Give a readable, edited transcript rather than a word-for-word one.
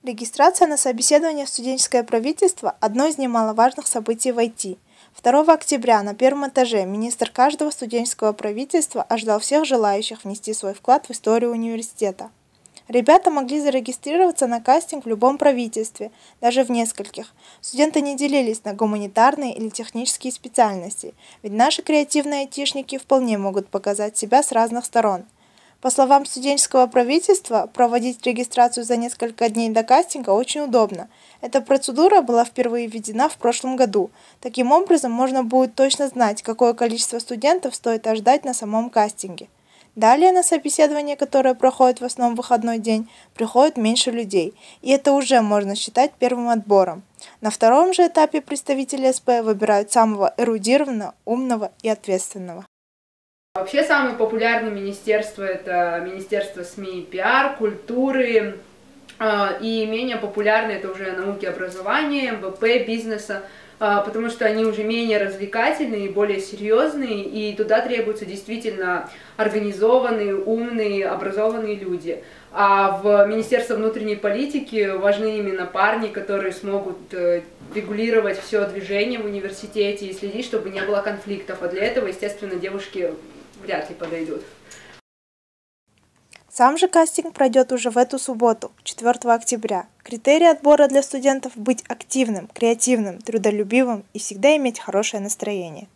Регистрация на собеседование в студенческое правительство – одно из немаловажных событий в IT. 2 октября на первом этаже министр каждого студенческого правительства ожидал всех желающих внести свой вклад в историю университета. Ребята могли зарегистрироваться на кастинг в любом правительстве, даже в нескольких. Студенты не делились на гуманитарные или технические специальности, ведь наши креативные айтишники вполне могут показать себя с разных сторон. По словам студенческого правительства, проводить регистрацию за несколько дней до кастинга очень удобно. Эта процедура была впервые введена в прошлом году. Таким образом, можно будет точно знать, какое количество студентов стоит ожидать на самом кастинге. Далее на собеседование, которое проходит в основном в выходной день, приходит меньше людей, и это уже можно считать первым отбором. На втором же этапе представители СП выбирают самого эрудированного, умного и ответственного. Вообще самые популярные министерства – это Министерство СМИ и пиар, культуры, и менее популярные – это уже науки и образования, МВП, бизнеса, потому что они уже менее развлекательные и более серьезные, и туда требуются действительно организованные, умные, образованные люди. А в Министерство внутренней политики важны именно парни, которые смогут регулировать все движение в университете и следить, чтобы не было конфликтов. А для этого, естественно, девушки вряд ли подойдут. Сам же кастинг пройдет уже в эту субботу, 4 октября. Критерий отбора для студентов – быть активным, креативным, трудолюбивым и всегда иметь хорошее настроение.